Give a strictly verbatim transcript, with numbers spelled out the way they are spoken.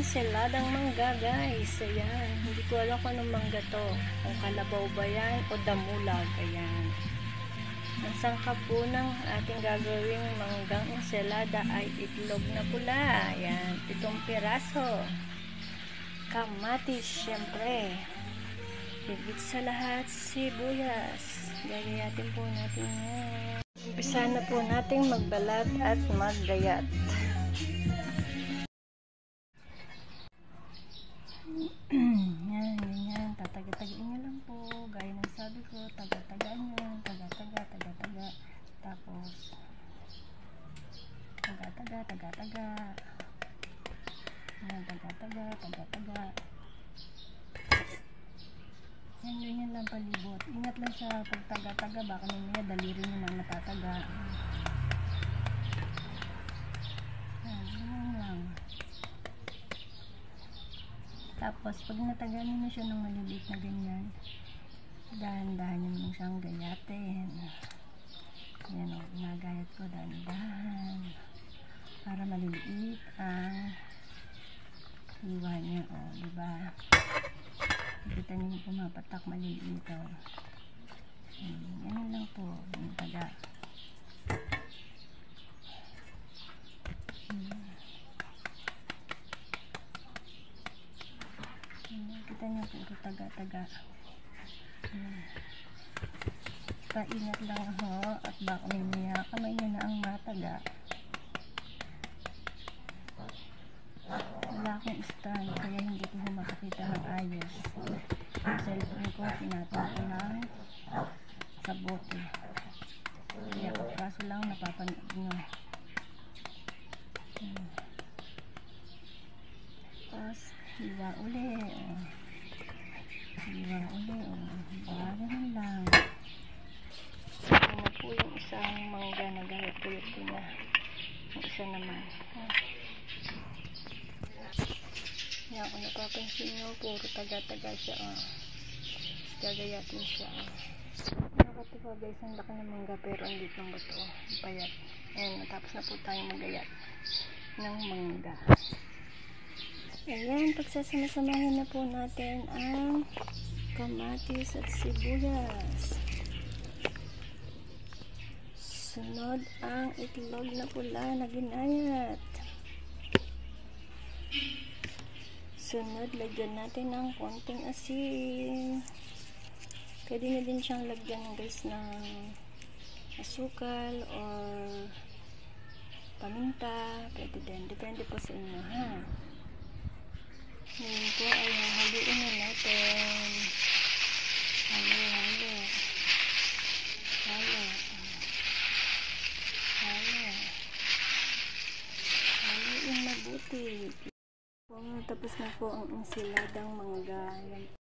ensaladang mangga, guys. Ayan, hindi ko alam kung anong mangga to, kung kalabaw ba yan o damulag. Ayan, ang sangkap po ng ating gagawing manggang ensalada ay itlog na pula. Ayan, pitong piraso. Kamatis, syempre. Higit sa lahat, sibuyas. Gagayatin po natin yan. Umpisa na po natin magbalat at maggayat. Yan, ganyan. Tataga-tagain nyo lang po. Gaya ng sabi ko, taga-tagaan nyo. Taga-taga, taga-taga. Tapos, taga-taga, taga-taga. Yan, taga-taga, taga-taga. Yan, ganyan lang palibot. Ingat lang sa pagtaga-taga. Baka mamaya daliri nyo nang natataga. Yan, ganyan lang. Tapos, pag nataganin na siya ng maliliit na ganyan, dahan-dahan nyo lang siyang gayatin. Yan o, ginagayat ko dahan-dahan. Para maliliit ang hiwa niya o, diba? Kita nyo pumapatak maliliit o. Yan lang po, yung taga. Kita nyo puro taga-taga. Paingat lang ho at baka may kamay nyo na ang mataga. Wala akong stand kaya hindi ko makakita ng ayos. Yung cellphone ko pinatong ko lang sa bote. Kaya kapraso lang napapanood nyo. Hmm. Tapos hiwa uli. Oh. Hiwa uli. Oh. Hiwa ganun lang. Ito na po yung isang mangga na gayat-gayat ko na. Yung isa naman. Oh. Yan, kung napapansin nyo, puro taga-taga siya. Oh. Gagayatin siya. Oh. Nakatuwa guys, ang laki ng mangga pero andit ng bato. Oh. Payat. Ayan, natapos na po tayong magayat ng mangga. Ayan, pagsasama-samahin na po natin ang kamatis at sibuyas. Sunod ang itlog na pula na ginayat. Sunod, lagyan natin ng konting asin. Pwede na din siyang lagyan guys ng asukal or paminta. Pwede din. Depende po sa inyo ha. Ngayon po ay haluin na natin. Halo, halo. Halo. Halo. Haluin mabuti. Tapos na po ang ensaladang mangga. Yan